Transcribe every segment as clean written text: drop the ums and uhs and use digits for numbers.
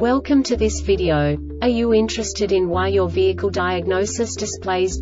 Welcome to this video. Are you interested in why your vehicle diagnosis displays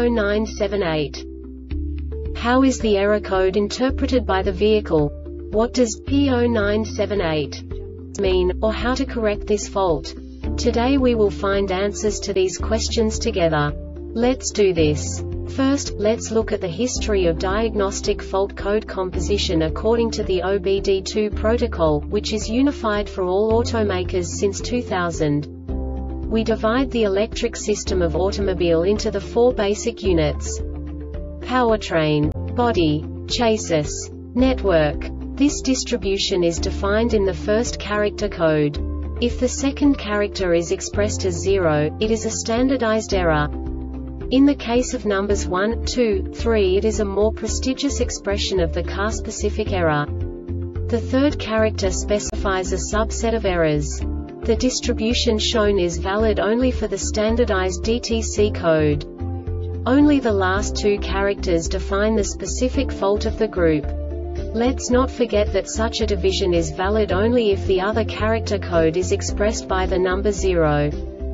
P0978? How is the error code interpreted by the vehicle? What does P0978 mean, or how to correct this fault? Today we will find answers to these questions together. Let's do this. First, let's look at the history of diagnostic fault code composition according to the OBD2 protocol, which is unified for all automakers since 2000. We divide the electric system of automobile into the four basic units: powertrain, body, chassis, network. This distribution is defined in the first character code. If the second character is expressed as 0, it is a standardized error. In the case of numbers 1, 2, 3, it is a more prestigious expression of the car-specific error. The third character specifies a subset of errors. The distribution shown is valid only for the standardized DTC code. Only the last two characters define the specific fault of the group. Let's not forget that such a division is valid only if the other character code is expressed by the number 0.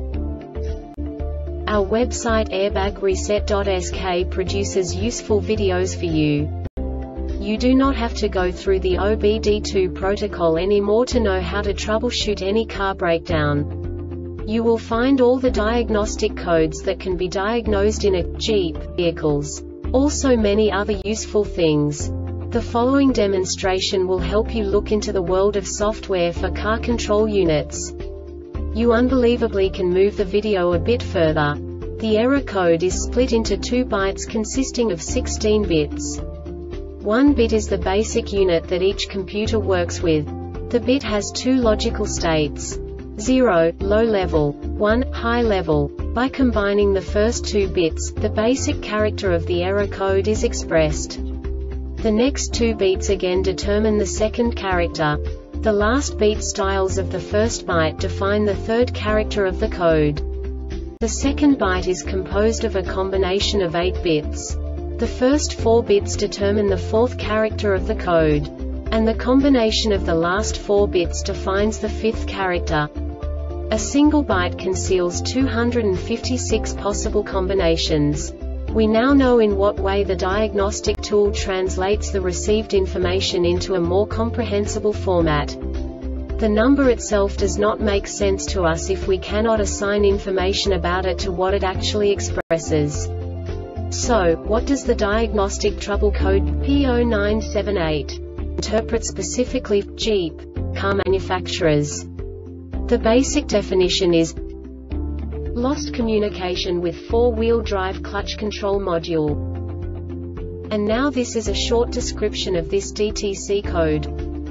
Our website airbagreset.sk produces useful videos for you. You do not have to go through the OBD2 protocol anymore to know how to troubleshoot any car breakdown. You will find all the diagnostic codes that can be diagnosed in a Jeep vehicles. Also many other useful things. The following demonstration will help you look into the world of software for car control units. You unbelievably can move the video a bit further. The error code is split into 2 bytes consisting of 16 bits. 1 bit is the basic unit that each computer works with. The bit has 2 logical states: 0, low level, 1, high level. By combining the first 2 bits, the basic character of the error code is expressed. The next 2 beats again determine the second character. The last beat styles of the first byte define the third character of the code. The second byte is composed of a combination of 8 bits. The first 4 bits determine the fourth character of the code. And the combination of the last 4 bits defines the fifth character. A single byte conceals 256 possible combinations. We now know in what way the diagnostic tool translates the received information into a more comprehensible format. The number itself does not make sense to us if we cannot assign information about it to what it actually expresses. So, what does the diagnostic trouble code P0978 interpret specifically for Jeep car manufacturers? The basic definition is lost communication with four-wheel drive clutch control module. And now this is a short description of this DTC code.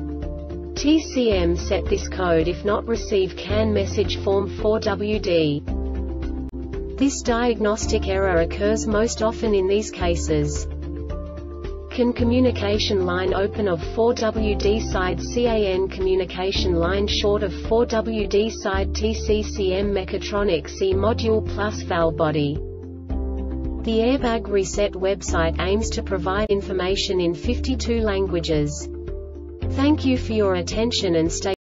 TCM set this code if not receive CAN message form 4WD. This diagnostic error occurs most often in these cases: CAN communication line open of 4WD side, CAN communication line short of 4WD side, TCCM mechatronic C module plus valve body. The Airbag Reset website aims to provide information in 52 languages. Thank you for your attention and stay